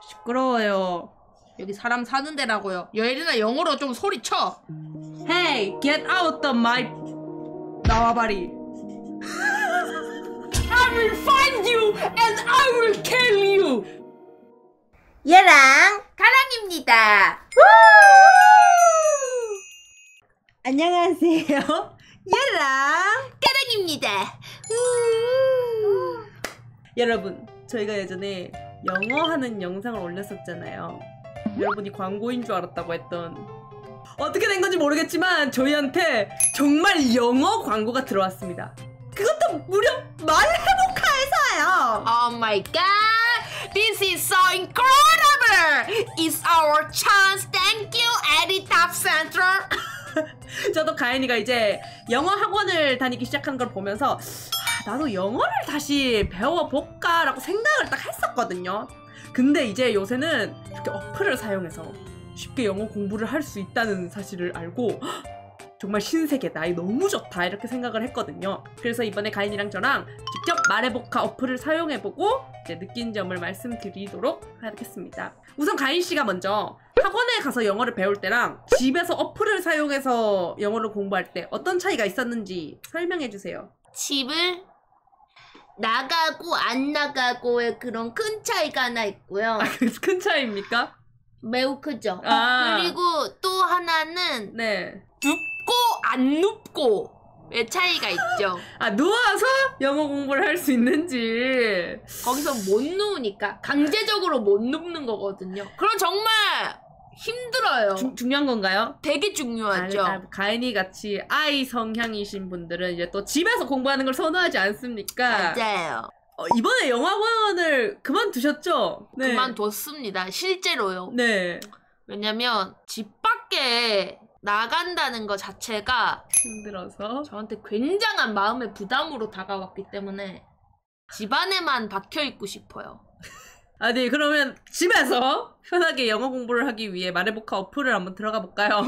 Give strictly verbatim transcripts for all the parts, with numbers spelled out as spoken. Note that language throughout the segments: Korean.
시끄러워요. 여기 사람 사는 데라고요. 여예린아 영어로 좀 소리쳐. Hey, get out of my... 나와봐리. I will find you and I will kill you. 얘랑 가랑입니다. 안녕하세요. 얘랑 가랑입니다. 여러분, 저희가 예전에 영어 하는 영상을 올렸었잖아요. 여러분이 광고인 줄 알았다고 했던, 어떻게 된 건지 모르겠지만 저희한테 정말 영어 광고가 들어왔습니다. 그것도 무려 말해보카에서요. Oh my god, this is so incredible. It's our chance. Thank you, Editab Central. 저도 가인이가 이제 영어 학원을 다니기 시작한 걸 보면서 아, 나도 영어를 다시 배워볼까 라고 생각을 딱 했었거든요. 근데 이제 요새는 이렇게 어플을 사용해서 쉽게 영어 공부를 할 수 있다는 사실을 알고 정말 신세계다, 이 너무 좋다 이렇게 생각을 했거든요. 그래서 이번에 가인이랑 저랑 직접 말해보카 어플을 사용해보고 이제 느낀 점을 말씀드리도록 하겠습니다. 우선 가인씨가 먼저 학원에 가서 영어를 배울 때랑 집에서 어플을 사용해서 영어를 공부할 때 어떤 차이가 있었는지 설명해주세요. 집을 나가고 안 나가고의 그런 큰 차이가 하나 있고요. 아, 큰 차이입니까? 매우 크죠. 아. 그리고 또 하나는 네. 눕고 안 눕고의 차이가 있죠. 아, 누워서 영어 공부를 할 수 있는지. 거기서 못 누우니까 강제적으로 못 눕는 거거든요. 그럼 정말 힘들어요. 주, 중요한 건가요? 되게 중요하죠. 아, 아, 가인이 같이 아이 성향이신 분들은 이제 또 집에서 공부하는 걸 선호하지 않습니까? 맞아요. 어, 이번에 영어학원을 그만두셨죠? 네. 그만뒀습니다. 실제로요. 네. 왜냐면 집 밖에 나간다는 것 자체가 힘들어서 저한테 굉장한 마음의 부담으로 다가왔기 때문에 집 안에만 박혀있고 싶어요. 아니, 그러면 집에서 편하게 영어 공부를 하기 위해 말해보카 어플을 한번 들어가 볼까요?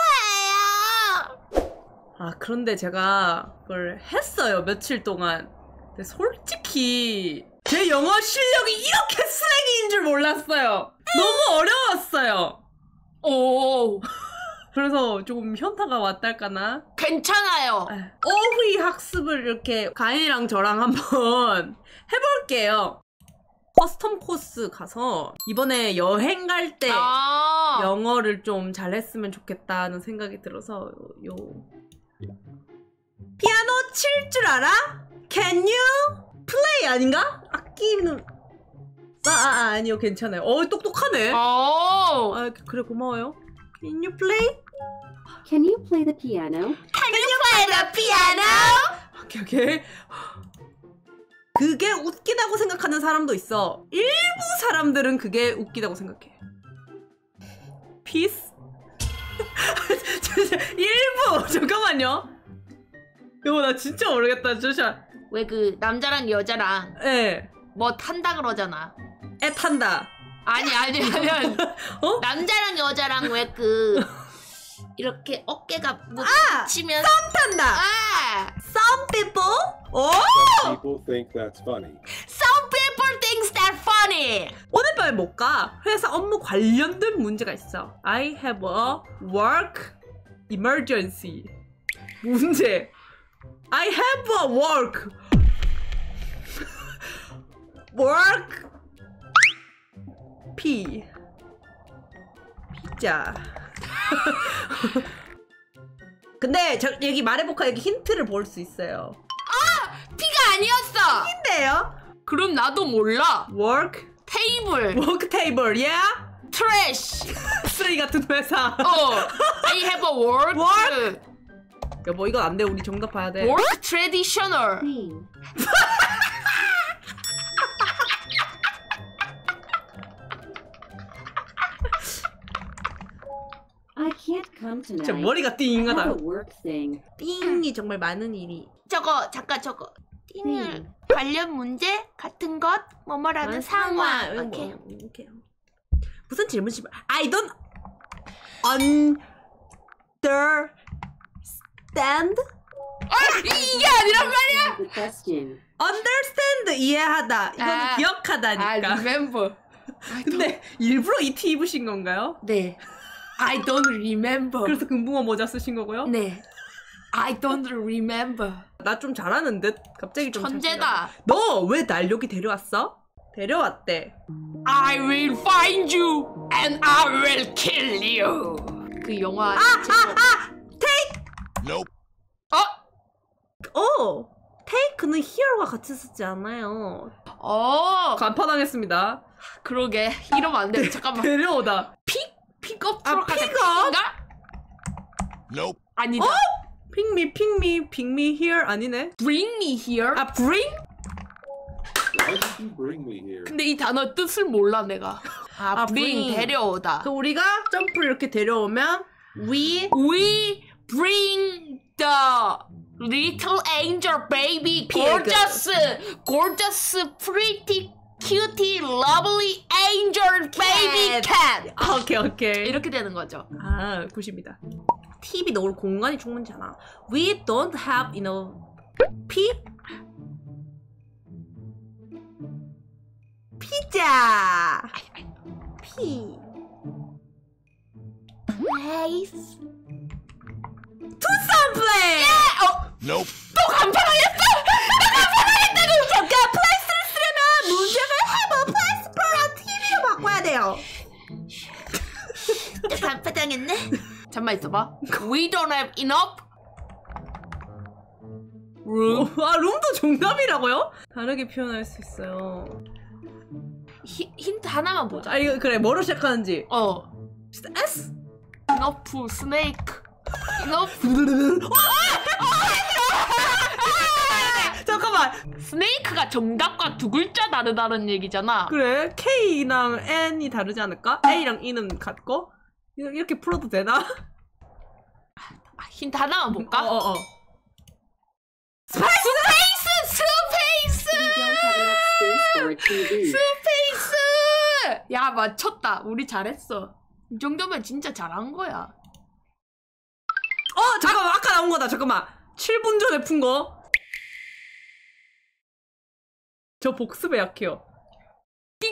좋아요. 아, 그런데 제가 그걸 했어요, 며칠 동안. 근데 솔직히 제 영어 실력이 이렇게 쓰레기인 줄 몰랐어요. 너무 어려웠어요. 오, 그래서 조금 현타가 왔달까나? 괜찮아요. 어휘 학습을 이렇게 가인이랑 저랑 한번 해볼게요. 커스텀 코스 가서 이번에 여행 갈 때 아, 영어를 좀 잘했으면 좋겠다는 생각이 들어서 요, 요. 피아노 칠 줄 알아? Can you play 아닌가? 악기는 아, 아, 아 아니요, 괜찮아요. 어, 똑똑하네. 오. 아, 그래, 고마워요. Can you play? Can you play the piano? Can you play the piano? 오케이, 오케이. 그게 웃기다고 생각하는 사람도 있어. 일부 사람들은 그게 웃기다고 생각해. 피스? 일부! 잠깐만요. 이거 나 진짜 모르겠다, 조샤. 왜 그 남자랑 여자랑 예. 뭐 탄다 그러잖아. 애 탄다. 아니 아니 아니. 어? 남자랑 여자랑 왜 그 이렇게 어깨가 뭐 아! 치면 썸 탄다. 아! Some people? 오! Some people think that's funny. Some people think that funny. 오늘 밤에 못 가. 회사 업무 관련된 문제가 있어. I have a work emergency. 문제. I have a work. work. P. 피자. 근데 저 여기 말해볼까, 여기 힌트를 볼 수 있어요. 피가 아니었어. 인데요? 그럼 나도 몰라. work. 테이블. work table. Yeah? 트래쉬. 쓰레기 같은 회사. 어. I have a work. Work? 여보, 이건 안 돼. 우리 정답 봐야 돼. Work traditional. Clean. I can't come 진짜 tonight. 머리가 I have 띵하다. a work thing. 띵이 정말 많은 일이. 저거 잠깐 저거. 띵을 음. 관련 문제 같은 것 뭐뭐라는 상황. 이거 오케이. 뭐, 이렇게. 무슨 질문이? I don't understand. 아, 이게 아니란 말이야. The question. understand 이해하다. 이거는 아. 기억하다니까. 아, remember. 근데 일부러 이 티 입으신 건가요? 네. I don't remember. 그래서 금붕어 모자 쓰신 거고요? 네. I don't remember. 나 좀 잘하는 듯? 갑자기 좀 천재다. 너 왜 날 여기 데려왔어? 데려왔대. I will find you and I will kill you. 그 영화. 아! 아! 아! 테이크! Nope. 어? 어! 테이크는 히어로가 같이 쓰지 않아요. 어. 간파당했습니다. 그러게. 이러면 안 돼. 잠깐만. 데려오다. 픽? 픽업 아, 트럭 픽업? 픽인가? Nope. 아니다. 어? 픽미, 픽미, 픽미 here 아니네. Bring me here. 아, bring? Why did you bring me here? 근데 이 단어 뜻을 몰라 내가. 아, 아, bring, bring. 데려오다. 그 우리가 점프를 이렇게 데려오면 we We bring the little angel baby, Pig. gorgeous, gorgeous, pretty, cutie, lovely angel baby cat. 아, 오케이, 오케이. 이렇게 되는 거죠. 아, 굿입니다. 팁이 넣을 공간이 충분치 않아. We don't have enough 피 피자. 피. Place. 투썸 플레이. 어, Nope. 또 간판하겠어? 잠깐 플레이스를 쓰려면 문제를 해봐. 플레이스 프로랑 티비로 바꿔야 돼요. 또 간판당했네? 잠만 있어봐. We don't have enough room. 아, 룸도 정답이라고요? 다르게 표현할 수 있어요. 히, 힌트 하나만 보자. 아, 이거 그래. 뭐로 시작하는지. 어. 진짜 S. enough snake. enough. 잠깐만. 스네이크가 정답과 두 글자 다르다는 얘기잖아. 그래. K랑 N이 다르지 않을까? A랑 E는 같고. 이거 이렇게 풀어도 되나? 아, 힌트 하나만 볼까? 어, 어, 어. 스페이스! 스페이스! We don't have enough space for a 티 브이. 스페이스! 야, 맞췄다. 우리 잘했어. 이 정도면 진짜 잘한 거야. 어, 잠깐만. 아까 나온 거다. 잠깐만. 칠 분 전에 푼 거. 저 복습에 약해요. 띵.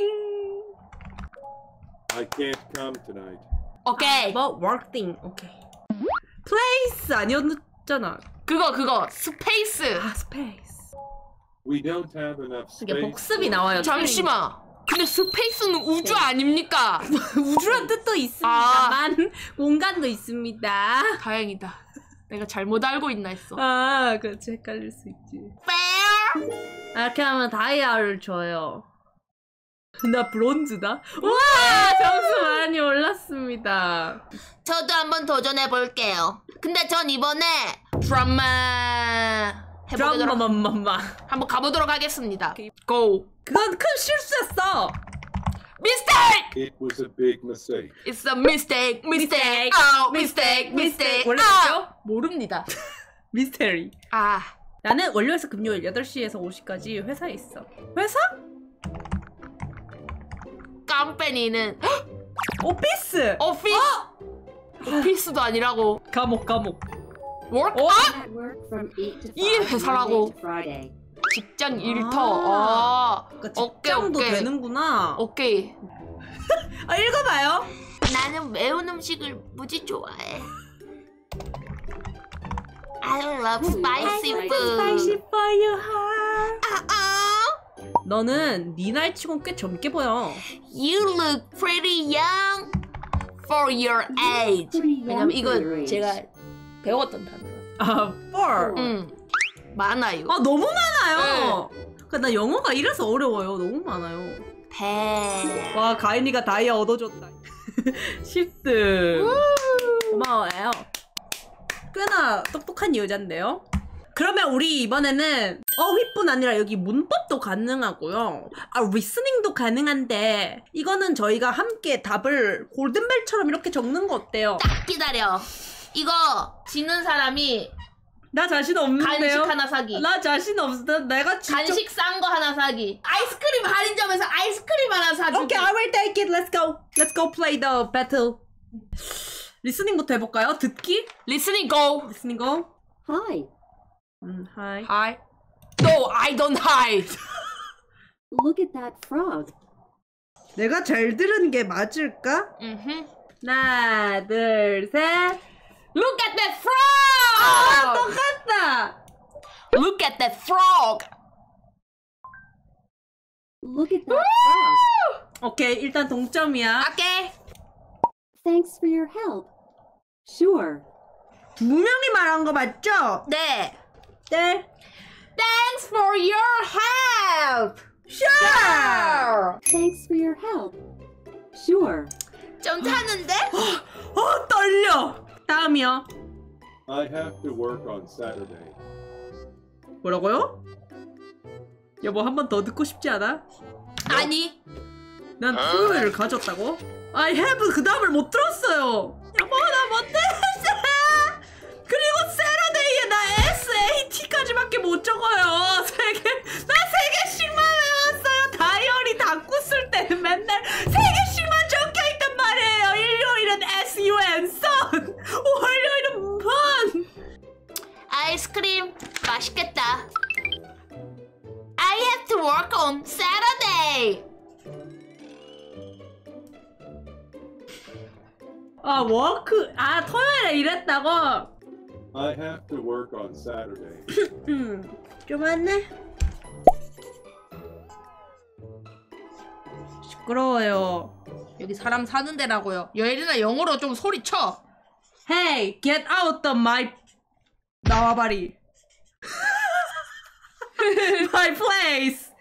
I can't come tonight. 오케이. 뭐 work thing. 오케이. place 아니었잖아. 그거 그거 스페이스. 아, space. We don't have enough 이게 space. 복습이 for- 나와요. 잠시만. 근데 스페이스는 우주 아닙니까? 우주란 뜻도 있습니다만 공간도 있습니다. 다행이다. 내가 잘못 알고 있나 했어. 아, 그렇지. 헷갈릴 수 있지. Fair. 이렇게 하면 다이아를 줘요. 나 브론즈다. 우와, 점수 많이 올랐습니다. 저도 한번 도전해 볼게요. 근데 전 이번에 드라마 해보도록 드럼마맘마마. 한번 가보도록 하겠습니다. Go. 그건 큰 실수였어. Mistake. It was a big mistake. It's a mistake. Mistake. Mistake. Oh, mistake. Mistake. 원래 아! 뭐죠? 모릅니다. 미스테리. 아, 나는 월요일에서 금요일 여덟 시에서 오 시까지 회사에 있어. 회사? 깜빼니는 오피스. 오피스. 오피스도 아니라고. 감옥, 감옥. Work? 어? 아! At work from eight to 이 five, 회사라고. Monday to Friday. 직장 일터. 아, 그러니까 오케이, 직장도 오케이. 되는구나. 오케이. 아, 읽어봐요. 나는 매운 음식을 무지 좋아해. I love spicy food. Spicy for your heart. 아, 아. 너는 네 나이 치곤 꽤 젊게 보여. You look pretty young for your age. Pretty young 왜냐면 for 이거 your age. 제가 배웠던 단어야. 아, for. 응. 많아요. 아, 너무 많아요. 그러니까 나 영어가 이래서 어려워요. 너무 많아요. 배. 와, 가인이가 다이아 얻어줬다. 십 등. 고마워요. 꽤나 똑똑한 여잔데요. 그러면 우리 이번에는 어휘뿐 아니라 여기 문법도 가능하고요. 아, 리스닝도 가능한데 이거는 저희가 함께 답을 골든벨처럼 이렇게 적는 거 어때요? 딱 기다려. 이거 지는 사람이 나 자신 없는데요? 간식 하나 사기. 나 자신 없어. 내가 진짜... 간식 싼 거 하나 사기. 아이스크림 할인점에서 아이스크림 하나 사주기. Okay, I will take it. Let's go. Let's go play the battle. 리스닝부터 해볼까요? 듣기? Listening go. 리스닝 go. Hi. 음, hi. Hi. No, I don't hide. Look at that frog. 내가 잘 들은 게 맞을까? 음흠. 하나, 둘, 셋. Look at that 아, frog! 똑같다. Look at that frog! Look at that frog. 오케이, 일단 동점이야. 오케이. Thanks for your help. Sure. 두 명이 말한 거 맞죠? 네. 네. Thanks for your help! Sure. Thanks for your help. Sure. 좀 타는데? 어, 떨려. 다음이요. I have to work on Saturday. 뭐라고요? 여보, 한 번 더 듣고 싶지 않아? 아니. 난 토요일을 가졌다고? I have 그 다음을 못 들었어요. 여보, 나 못했어. 그리고 Saturday에 나 에스에이티까지밖에 못 적어요. 세 개, 나 세 개씩만 외웠어요. 다이어리 닫고 쓸 때는 맨날 세 개씩만 적혀 있단 말이에요. 일요일은 에스유엔 선, 월요일은 펀. 아이스크림 맛있겠다. I have to work on Saturday. 아, 워크, 아, 토요일에 일했다고? I have to work on Saturday. 음, 좀 왔네. 시끄러워요. 여기 사람 사는 데라고요. 예린아 영어로 좀 소리쳐. Hey, get out of my 나와바리. My place.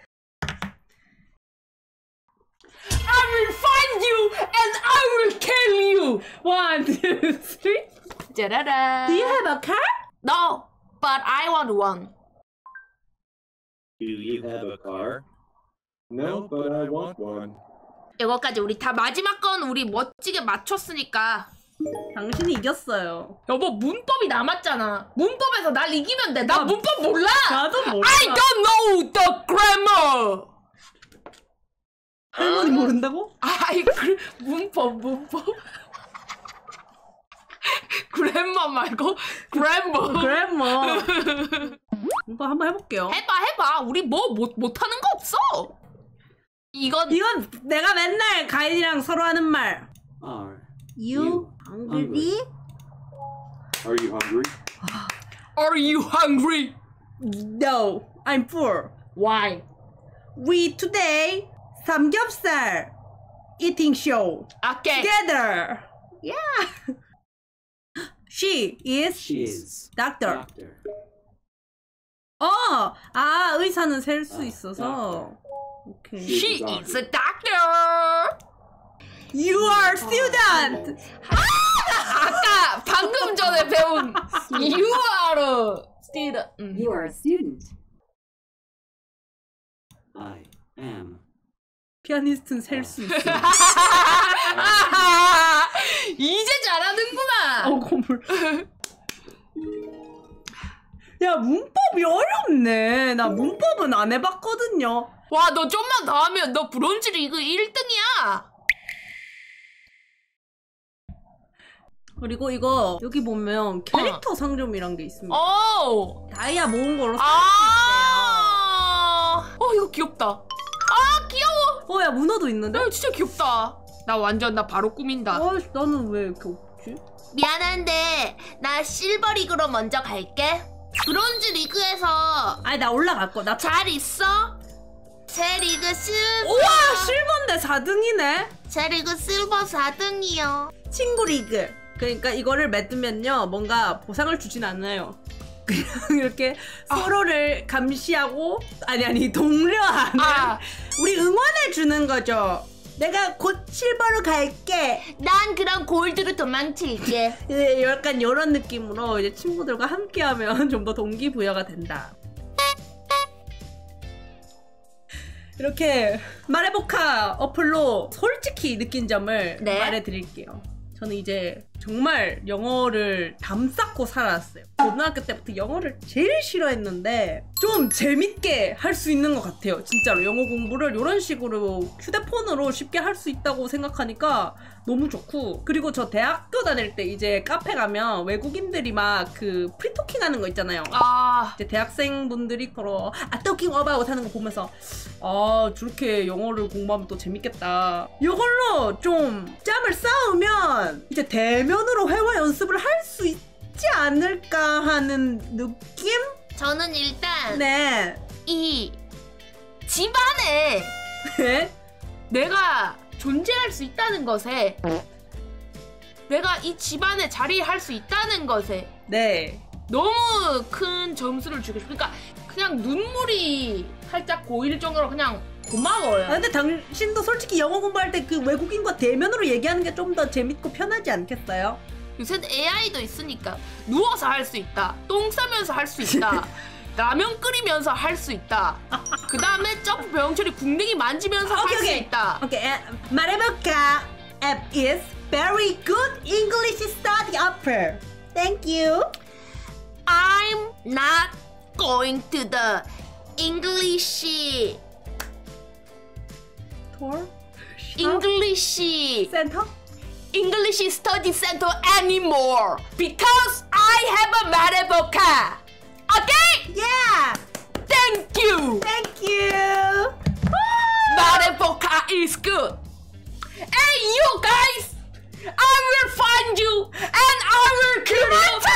I will find you and I will kill you. One, two, three. 짜라란. Do you have a car? No, but I want one. Do you have a car? No, but I want one. 이거까지 우리 다 마지막 건 우리 멋지게 맞췄으니까. 당신이 이겼어요. 여보 문법이 남았잖아. 문법에서 날 이기면 돼. 나 아, 문법 몰라. 나도 몰라. I don't know the grammar. 할머니 모른다고? 아이 그 문법 문법. 그랜마 말고 그랜머. 그래머. 오빠 한번 해볼게요. 해봐 해봐. 우리 뭐 못 못하는 거 없어. 이건 이건 내가 맨날 가인이랑 서로 하는 말. Are You hungry? Are you hungry? Are you hungry? No, I'm poor. Why? We today 삼겹살 eating show 오케이. together. Yeah. She is she is doctor. doctor. 어, 아 의사는 셀 수 아, 있어서. 오케이. She is a doctor. You are student. 아까 방금 전에 배운 You are a student. 음. You are a student. I am. 피아니스트는 셀 수 있어. 이제 잘하는구나. 어, 고물. 야, 문법이 어렵네. 나 문법은 안 해봤거든요. 와, 너 좀만 더 하면 너 브론즈 리그 일 등이야. 그리고 이거 여기 보면 캐릭터 상점이란 게 있습니다. 오. 다이아 모은 걸로 살 수 아. 어, 이거 귀엽다. 아, 귀여워. 있대요. 어, 야, 문어도 있는데? 야, 진짜 귀엽다. 나 완전 나 바로 꾸민다. 어, 나는 왜 이렇게 없지? 미안한데 나 실버 리그로 먼저 갈게. 브론즈 리그에서 아니, 나 올라갈 거. 나 잘 있어? 제 리그 실버. 우와, 실버인데 사 등이네. 제 리그 실버 사 등이요. 친구 리그. 그러니까 이거를 맺으면요, 뭔가 보상을 주진 않아요. 그냥 이렇게 서로를 감시하고, 아니, 아니, 독려하는. 아. 우리 응원해 주는 거죠. 내가 곧 실버로 갈게. 난 그럼 골드로 도망칠게. 예, 약간 이런 느낌으로 이제 친구들과 함께하면 좀 더 동기부여가 된다. 이렇게 말해보카 어플로 솔직히 느낀 점을 네. 말해드릴게요. 저는 이제 정말 영어를 담쌓고 살았어요. 고등학교 때부터 영어를 제일 싫어했는데 좀 재밌게 할 수 있는 것 같아요. 진짜로 영어 공부를 이런 식으로 휴대폰으로 쉽게 할 수 있다고 생각하니까 너무 좋고, 그리고 저 대학교 다닐 때 이제 카페 가면 외국인들이 막 그 프리토킹 하는 거 있잖아요. 아, 이제 대학생분들이 그러 아 토킹 어바웃 하는 거 보면서 아 저렇게 영어를 공부하면 또 재밌겠다. 이걸로 좀 짬을 쌓으면 이제 대면으로 회화 연습을 할 수 있지 않을까 하는 느낌? 저는 일단 네. 이 집안에 네? 내가 존재할 수 있다는 것에, 내가 이 집안에 자리할 수 있다는 것에 네. 너무 큰 점수를 주고 싶어. 그러니까 그냥 눈물이 살짝 고일 정도로 그냥 고마워요. 아, 근데 당신도 솔직히 영어 공부할 때 그 외국인과 대면으로 얘기하는 게 좀 더 재밌고 편하지 않겠어요? 요새는 에이아이도 있으니까 누워서 할 수 있다, 똥 싸면서 할 수 있다, 라면 끓이면서 할 수 있다, 그 다음에 점프 병철이 궁뎅이 만지면서 할 수 있다. 오케이, 에, 말해볼까? App is very good English study offer. Thank you. I'm not going to the English Tour? English Center? English Study Center anymore because I have a Mariboka. Okay? Yeah. Thank you. Thank you. Mariboka is good. Hey, you guys! I will find you and I will kill you.